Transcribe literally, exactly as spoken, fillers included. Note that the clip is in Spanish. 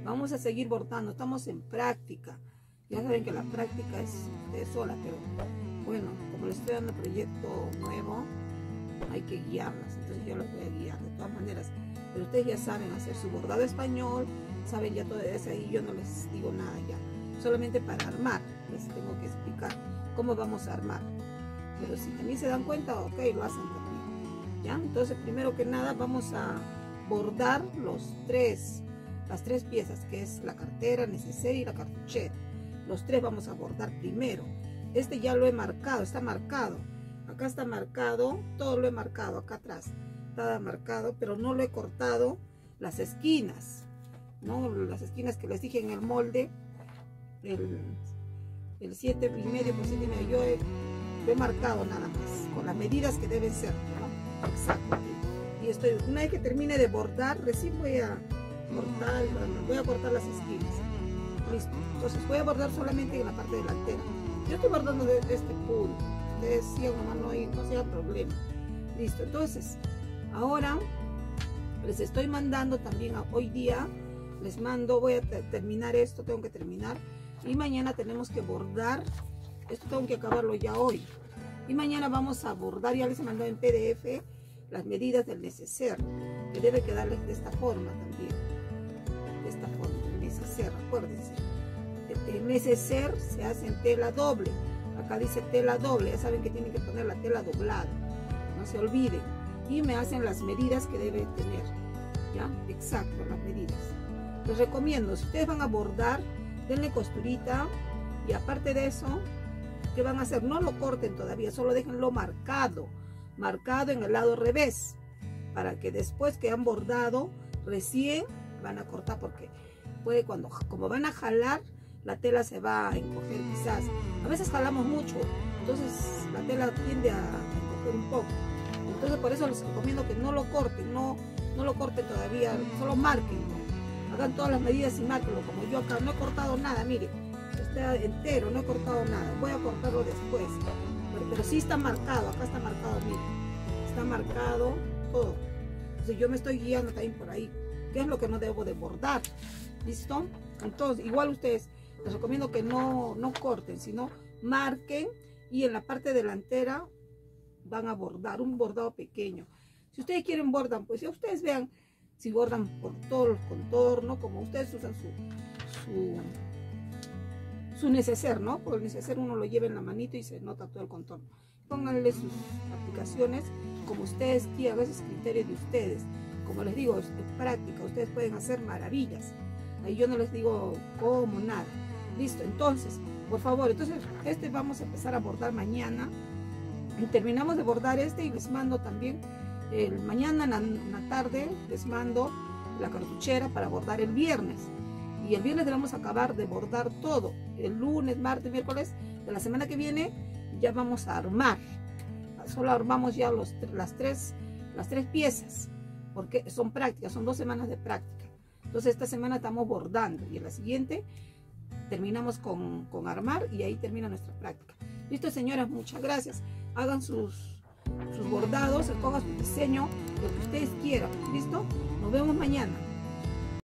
Vamos a seguir bordando, estamos en práctica. Ya saben que la práctica es de sola, pero bueno, como les estoy dando proyecto nuevo, hay que guiarlas. Entonces yo las voy a guiar de todas maneras. Pero ustedes ya saben hacer su bordado español, saben ya todo eso ahí, yo no les digo nada ya. Solamente para armar, les tengo que explicar cómo vamos a armar. Pero si también se dan cuenta, ok, lo hacen también. ¿Ya? Entonces, primero que nada, vamos a bordar los tres, las tres piezas, que es la cartera, neceser y la cartuchera. Los tres vamos a bordar primero. Este ya lo he marcado, está marcado. Acá está marcado, todo lo he marcado acá atrás. Está marcado, pero no lo he cortado las esquinas, ¿no? Las esquinas que les dije en el molde, el, el siete y medio por siete y medio, yo he, lo he marcado nada más, con las medidas que deben ser, ¿no? Exacto. Y estoy, una vez que termine de bordar, recién voy a cortar, voy a cortar las esquinas. Listo. Entonces voy a bordar solamente en la parte delantera. Yo estoy bordando de, de este punto. Ustedes sigan nomás, no, hay, no sea problema. Listo. Entonces, ahora les estoy mandando también a, hoy día, les mando, voy a te, terminar esto, tengo que terminar. Y mañana tenemos que bordar. Esto tengo que acabarlo ya hoy. Y mañana vamos a bordar, ya les he mandado en P D F las medidas del neceser, que debe quedarles de esta forma también. De esta forma, el neceser, acuérdense. El neceser se hace en tela doble. Acá dice tela doble, ya saben que tienen que poner la tela doblada. No se olviden. Y me hacen las medidas que debe tener. ¿Ya? Exacto, las medidas. Les recomiendo, si ustedes van a bordar, denle costurita. Y aparte de eso, ¿qué van a hacer? No lo corten todavía, solo déjenlo marcado. Marcado en el lado revés. Para que después que han bordado, recién van a cortar, porque puede cuando, como van a jalar, la tela se va a encoger quizás. A veces jalamos mucho, entonces la tela tiende a encoger un poco. Entonces por eso les recomiendo que no lo corten, no, no lo corten todavía, solo marquen, ¿no? Hagan todas las medidas y márquenlo, como yo acá no he cortado nada, miren, está entero, no he cortado nada, voy a cortarlo después. Pero, pero sí está marcado, acá está marcado, miren, está marcado todo. Entonces yo me estoy guiando también por ahí, qué es lo que no debo de bordar. ¿Listo? Entonces, igual ustedes, les recomiendo que no, no corten, sino marquen, y en la parte delantera van a bordar un bordado pequeño. Si ustedes quieren bordan, pues ya ustedes vean si bordan por todo el contorno, como ustedes usan su, su, su neceser, ¿no? Porque el neceser uno lo lleva en la manito y se nota todo el contorno. Pónganle sus aplicaciones como ustedes quieran, ese es criterio de ustedes. Como les digo, es práctica, ustedes pueden hacer maravillas. Ahí yo no les digo cómo, nada. Listo, entonces, por favor, entonces este vamos a empezar a bordar mañana. Y terminamos de bordar este y les mando también, el, mañana en la, en la tarde, les mando la cartuchera para bordar el viernes. Y el viernes vamos a acabar de bordar todo. El lunes, martes, miércoles de la semana que viene ya vamos a armar. Solo armamos ya los, las, tres, las tres piezas, porque son prácticas, son dos semanas de práctica. Entonces esta semana estamos bordando y en la siguiente terminamos con, con armar, y ahí termina nuestra práctica. Listo, señoras, muchas gracias. Hagan sus, sus bordados, escogan su diseño, lo que ustedes quieran. ¿Listo? Nos vemos mañana.